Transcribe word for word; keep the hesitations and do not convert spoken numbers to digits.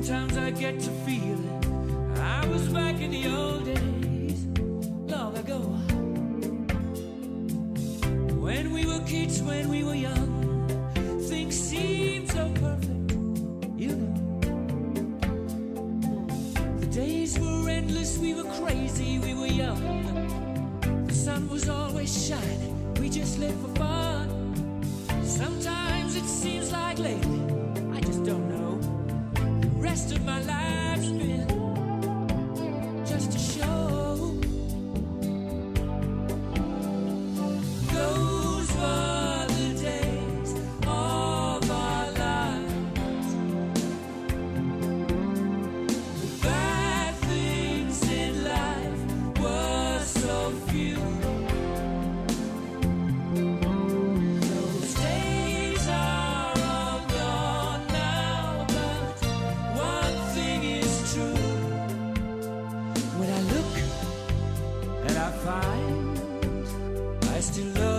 Sometimes I get to feeling I was back in the old days, long ago, when we were kids, when we were young. Things seemed so perfect, you know. The days were endless, we were crazy, we were young. The sun was always shining, we just lived for fun. Sometimes it seems like lately, I just don't know, the rest of my life's been just a show. Those were the days of our lives. The bad things in life were so few. Those days are all gone now, but one thing is true. When I look and I find I still love